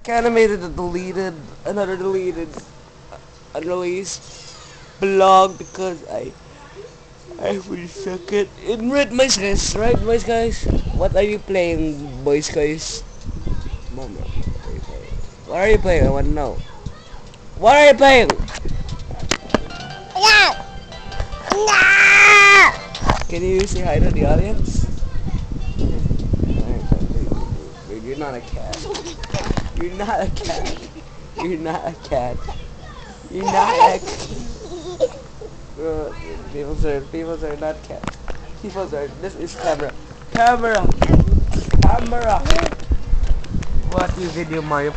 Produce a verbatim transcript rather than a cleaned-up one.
Kinda made it a deleted, another deleted, unreleased vlog because I, I will suck it. In red boys guys, right boys guys? What are you playing, boys guys? Mom, what are you playing? What are you playing? I wanna know. What are you playing? No! No! Can you say hi to the audience? You're not a cat. You're not a cat. You're not a cat. You're not a cat. Uh, people sir, people are not cats. People are. This is camera. Camera. Camera. What you video Mario?